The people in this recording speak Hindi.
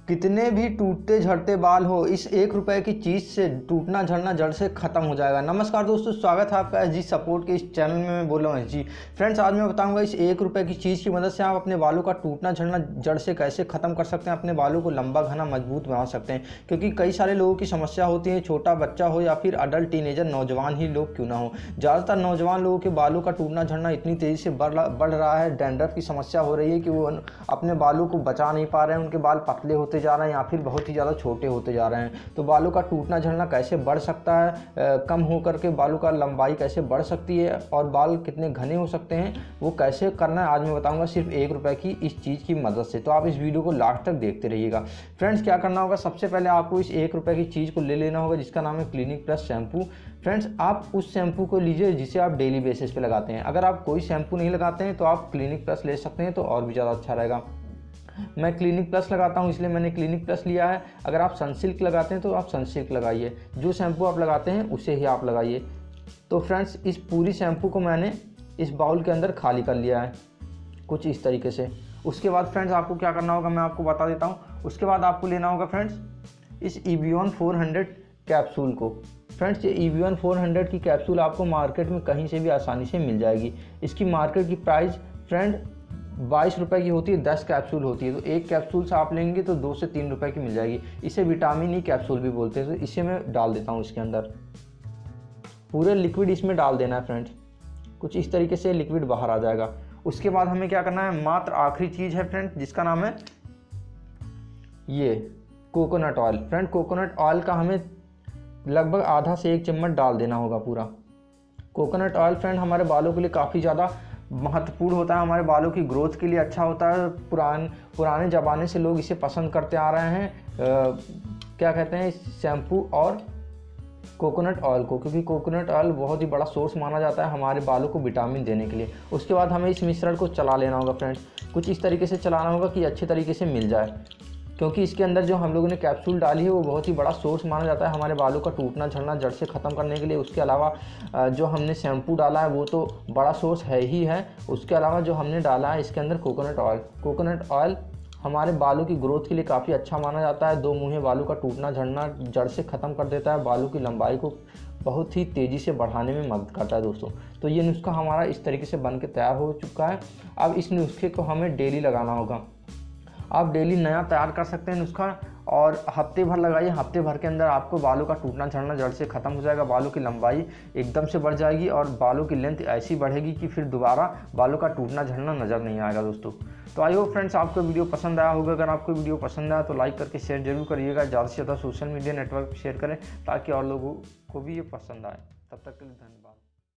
कितने भी टूटते झड़ते बाल हो, इस 1 रुपए की चीज़ से टूटना झड़ना जड़ से ख़त्म हो जाएगा। नमस्कार दोस्तों, स्वागत है आपका एसजी सपोर्ट के इस चैनल में। मैं बोल रहा हूँ एसजी। फ्रेंड्स, आज मैं बताऊंगा इस 1 रुपए की चीज़ की मदद से आप अपने बालों का टूटना झड़ना जड़ से कैसे ख़त्म कर सकते हैं, अपने बालों को लंबा घना मजबूत बना सकते हैं। क्योंकि कई सारे लोगों की समस्या होती है, छोटा बच्चा हो या फिर अडल्ट टीनेजर नौजवान ही लोग क्यों ना हो, ज़्यादातर नौजवान लोगों के बालों का टूटना झड़ना इतनी तेज़ी से बढ़ रहा है। डैंड्रफ की समस्या हो रही है कि वो अपने बालों को बचा नहीं पा रहे हैं, उनके बाल पतले होते जा रहे हैं या फिर बहुत ही ज़्यादा छोटे होते जा रहे हैं। तो बालों का टूटना झड़ना कैसे बढ़ सकता है, कम हो करके बालों का लंबाई कैसे बढ़ सकती है और बाल कितने घने हो सकते हैं, वो कैसे करना है आज मैं बताऊंगा सिर्फ 1 रुपए की इस चीज़ की मदद से। तो आप इस वीडियो को लास्ट तक देखते रहिएगा। फ्रेंड्स, क्या करना होगा, सबसे पहले आपको इस 1 रुपए की चीज़ को ले लेना होगा जिसका नाम है क्लिनिक प्लस शैम्पू। फ्रेंड्स, आप उस शैम्पू को लीजिए जिसे आप डेली बेसिस पे लगाते हैं। अगर आप कोई शैम्पू नहीं लगाते हैं तो आप क्लिनिक प्लस ले सकते हैं, तो और भी ज़्यादा अच्छा रहेगा। मैं क्लिनिक प्लस लगाता हूं इसलिए मैंने क्लिनिक प्लस लिया है। अगर आप सनसिल्क लगाते हैं तो आप सनसिल्क लगाइए, जो शैम्पू आप लगाते हैं उसे ही आप लगाइए। तो फ्रेंड्स, इस पूरी शैम्पू को मैंने इस बाउल के अंदर खाली कर लिया है कुछ इस तरीके से। उसके बाद फ्रेंड्स आपको क्या करना होगा मैं आपको बता देता हूँ। उसके बाद आपको लेना होगा फ्रेंड्स इस EVON 400 कैप्सूल को। फ्रेंड्स, ये EVON 400 की कैप्सूल आपको मार्केट में कहीं से भी आसानी से मिल जाएगी। इसकी मार्केट की प्राइस फ्रेंड 22 रुपये की होती है, 10 कैप्सूल होती है। तो एक कैप्सूल से आप लेंगे तो 2 से 3 रुपये की मिल जाएगी। इसे विटामिन ई कैप्सूल भी बोलते हैं। तो इसे मैं डाल देता हूँ इसके अंदर, पूरे लिक्विड इसमें डाल देना है फ्रेंड्स। कुछ इस तरीके से लिक्विड बाहर आ जाएगा। उसके बाद हमें क्या करना है, मात्र आखिरी चीज़ है फ्रेंड जिसका नाम है ये coconut oil. Friend, coconut oil का हमें लगभग आधा से 1 चम्मच डाल देना होगा पूरा। कोकोनट ऑयल फ्रेंड हमारे बालों के लिए काफ़ी ज़्यादा महत्वपूर्ण होता है, हमारे बालों की ग्रोथ के लिए अच्छा होता है। पुराने ज़माने से लोग इसे पसंद करते आ रहे हैं। क्या कहते हैं, शैम्पू और कोकोनट ऑयल को, क्योंकि कोकोनट ऑयल बहुत ही बड़ा सोर्स माना जाता है हमारे बालों को विटामिन देने के लिए। उसके बाद हमें इस मिश्रण को चला लेना होगा फ्रेंड्स। कुछ इस तरीके से चलाना होगा कि अच्छे तरीके से मिल जाए, क्योंकि इसके अंदर जो हम लोगों ने कैप्सूल डाली है वो बहुत ही बड़ा सोर्स माना जाता है हमारे बालों का टूटना झड़ना जड़ से ख़त्म करने के लिए। उसके अलावा जो हमने शैम्पू डाला है वो तो बड़ा सोर्स है ही है। उसके अलावा जो हमने डाला है इसके अंदर कोकोनट ऑयल हमारे बालों की ग्रोथ के लिए काफ़ी अच्छा माना जाता है। 2 मुँहे बालों का टूटना झड़ना जड़ से ख़त्म कर देता है, बालों की लंबाई को बहुत ही तेज़ी से बढ़ाने में मदद करता है दोस्तों। तो ये नुस्खा हमारा इस तरीके से बन के तैयार हो चुका है। अब इस नुस्खे को हमें डेली लगाना होगा। आप डेली नया तैयार कर सकते हैं नुस्खा और हफ्ते भर लगाइए। हफ्ते भर के अंदर आपको बालों का टूटना झड़ना जड़ से ख़त्म हो जाएगा, बालों की लंबाई एकदम से बढ़ जाएगी और बालों की लेंथ ऐसी बढ़ेगी कि फिर दोबारा बालों का टूटना झड़ना नज़र नहीं आएगा दोस्तों। तो आई होप फ्रेंड्स आपको वीडियो पसंद आया होगा। अगर आपको वीडियो पसंद आया तो लाइक करके शेयर जरूर करिएगा। ज़्यादा से ज़्यादा सोशल मीडिया नेटवर्क पर शेयर करें ताकि और लोगों को भी ये पसंद आए। तब तक के लिए धन्यवाद।